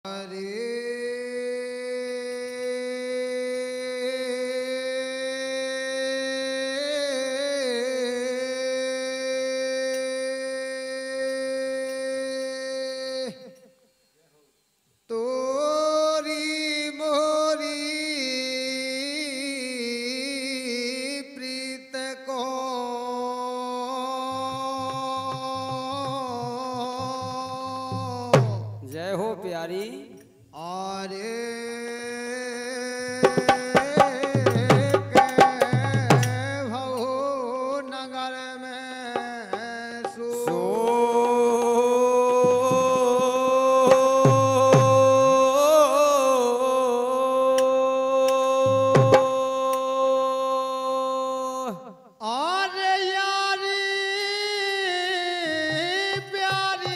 जय हो प्यारी। अरे नगर में सो अरे यारी प्यारी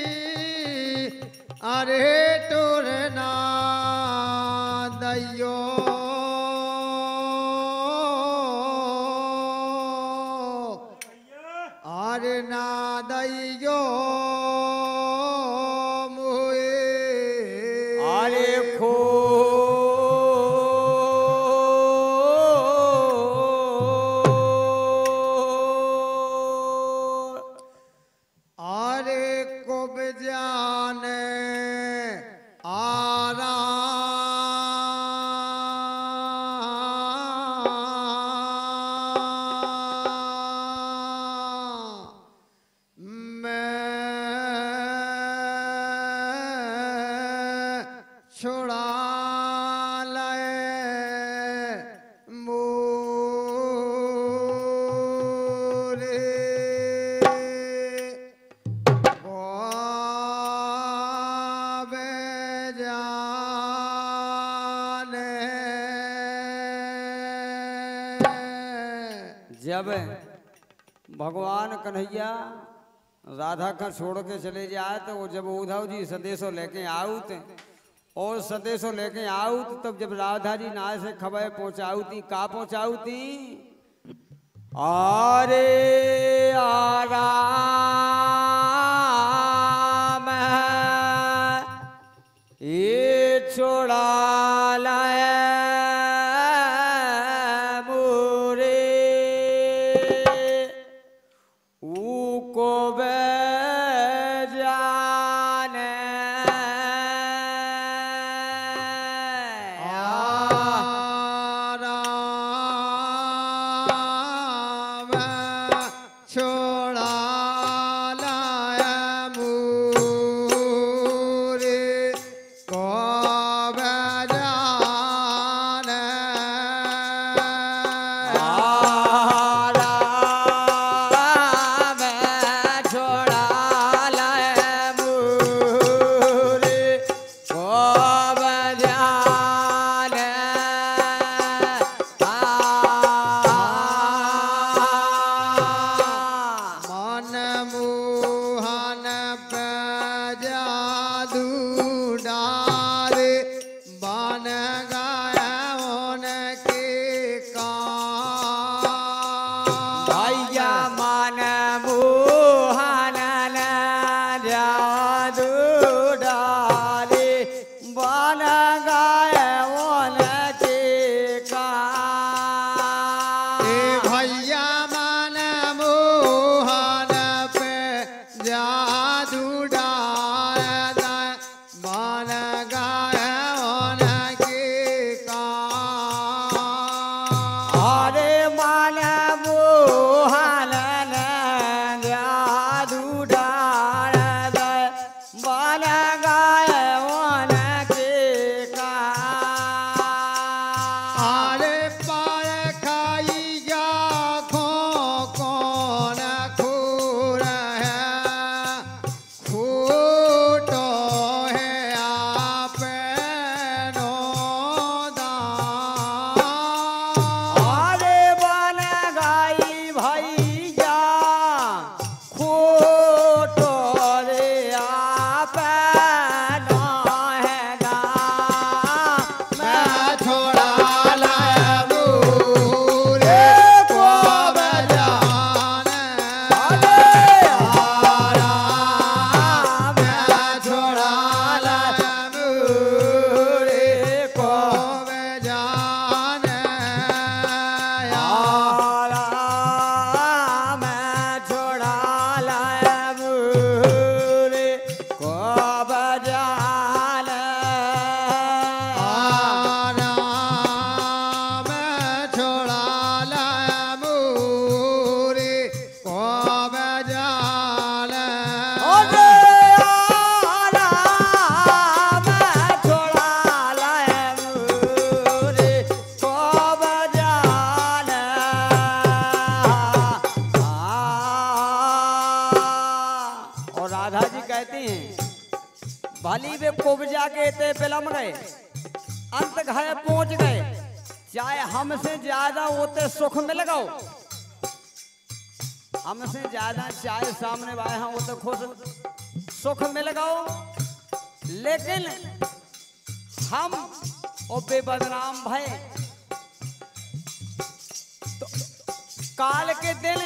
अरे टोरना दैयो अरे ना दैयो मोए अरे खो अरे कुब जाने आरा मैं छुड़ा लाए मोरे जब भगवान कन्हैया राधा का छोड़ के चले जाए तो वो जब उद्धव जी संदेशों लेके आउत और संदेशों लेके आउत तब जब राधा जी नाय से खबर पहुंचाउती का पहुंचाउती अरे आराम ये छोड़ा लाए को जाने आराम छोड़ा लाया मुरे को जाने बजान राम छोड़ा लाया मोरे को बजान राम छोड़ा लाया मोरे को बजान और राधा जी कहती हैं भली वे कुब्जा के ते बिलम गए अंत घर पहुंच गए चाहे हमसे ज्यादा होते सुख मिल गओ हमसे ज्यादा चाहे सामने वाले हैं होते खुश सुख मिल गओ लेकिन हम और बेबदनाम भय तो काल के दिन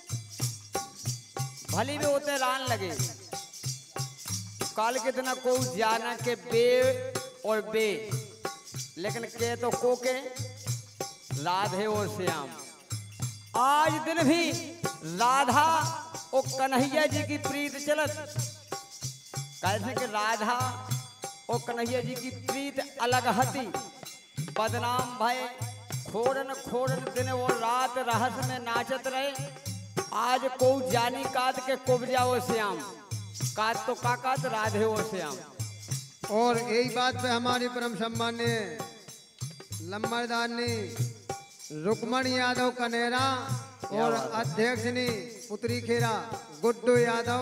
भली भी होते रान लगे काल के दिन को जाना के बे और बे लेकिन के तो को के राधे और श्याम आज दिन भी राधा और कन्हैया जी की प्रीत चलत कैसे कि राधा और कन्हैया जी की प्रीत अलग हती बदनाम भय खोड़न खोड़न दिन और रात रहस्य में नाचत रहे आज को जानी कात के कुब्जा और श्याम कात तो काकात राधे और श्याम और यही बात पे हमारी परम सम्मान्य लंबरदार रुक्मणी यादव कनेरा और अध्यक्ष ने पुत्री खेरा गुड्डू यादव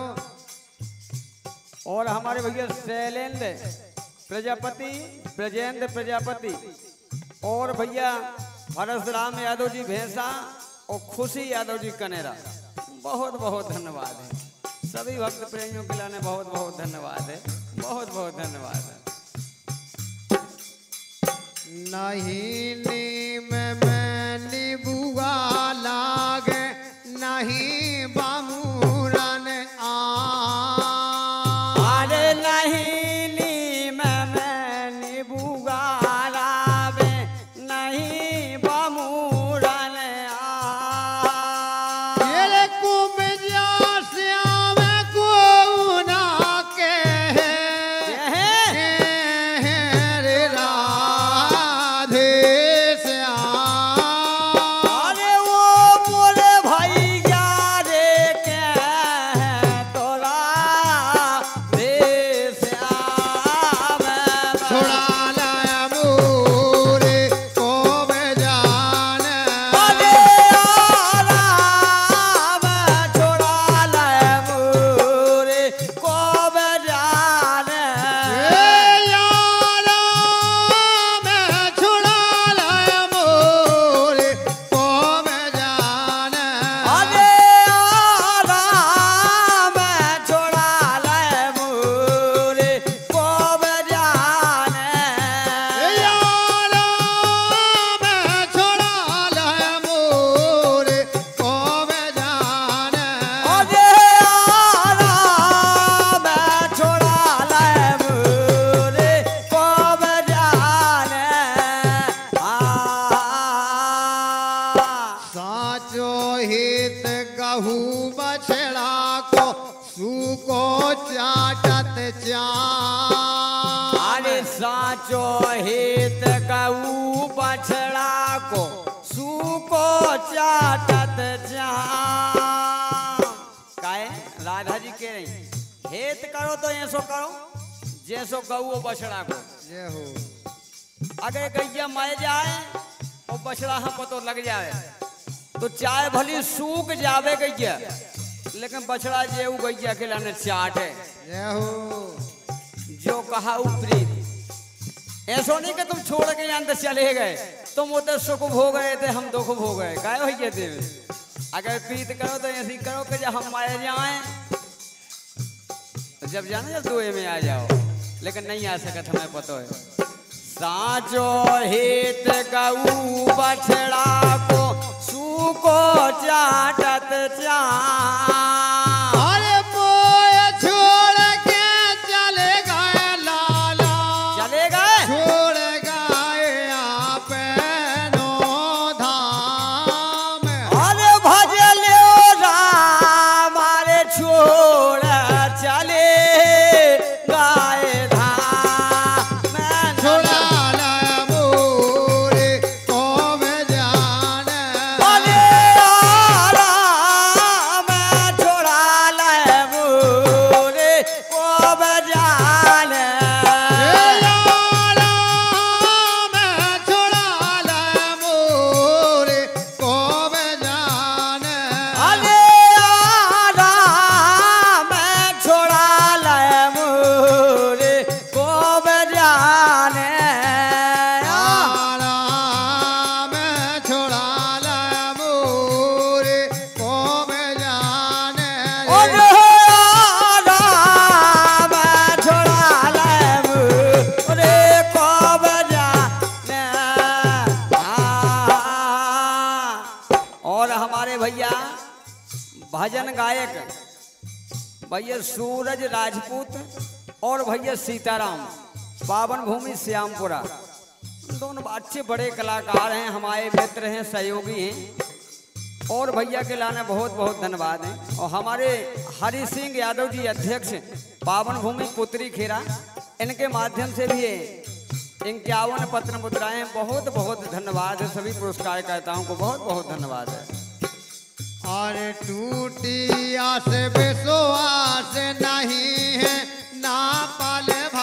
और हमारे भैया शैलेंद्र प्रजापति ब्रजेंद्र प्रजापति और भैया भरतराम यादव जी भैंसा और खुशी यादव जी कनेरा बहुत बहुत धन्यवाद है सभी भक्त प्रेमियों के लिए बहुत बहुत धन्यवाद है बहुत बहुत धन्यवाद है नहीं नीम में नीबुआ लागे नहीं बामुरन अरे नहीं नीम में नीबुआ लागे नहीं बामुरन ये कुब्जा श्याम को ना के रे राधे श्याम अरे वो मोरे भैया रे के तोरा देश छोड़ा लाया मोरे को बजान अरे राम छोड़ा ले मोरे को बजान यारा मैं छुड़ा लाया मोरे को बजान अरे राम छोड़ा ले मोरे को बजान यारा मैं छुड़ा लाया मोरे को बजान अरे राम छोड़ा ले मोरे को बजान साचो हित गहू बछड़ा को सूको चाटत अरे साचो हित गऊ बछड़ा को सूको चाटत जा काहे राधा जी के नहीं हेत करो तो ऐसो करो जैसो गऊ और बछड़ा को ये हो अगर गैया मर जाए और बछड़ा हम तो लग जाए तो चाय भली सूख जावे गैया लेकिन बछड़ा जे उ गैया के लाने चाट है ये हो जो कहा प्रीत ऐसो नहीं कि तुम छोड़ के यहाँ से चले गए तुम उधर सुख भोग गए थे हम दुख भोग गए काय भैया थे अगर प्रीत करो तो ऐसी करो कि जब हम मारे जाए तो जब जाना जब दुए में आ जाओ लेकिन नहीं आ सकत हमें पता है साचो हित गऊ बछड़ा को सूको चाटत चा अरे मोय छोड़ के चले गए लाला चले गए छोड़ गए आपनो धाम अरे भजले राम अरे छोड़ चले गाए गायक भैया सूरज राजपूत और भैया सीताराम, पावन भूमि श्यामपुरा। दोनों अच्छे बड़े कलाकार हैं, हमारे मित्र हैं, सहयोगी हैं और भैया के लाने बहुत बहुत धन्यवाद है। और हमारे हरि सिंह यादव जी अध्यक्ष पावन भूमि पुत्री खेरा, इनके माध्यम से भी 51 पत्र मुद्राएं। बहुत बहुत धन्यवाद है सभी पुरस्कारकर्ताओं को, बहुत बहुत धन्यवाद है। और टूटी आस विश्वास नहीं है ना पाले